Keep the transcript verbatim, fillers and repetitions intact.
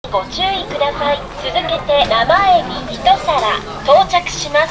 ご注意ください。続けて生エビ一皿到着します。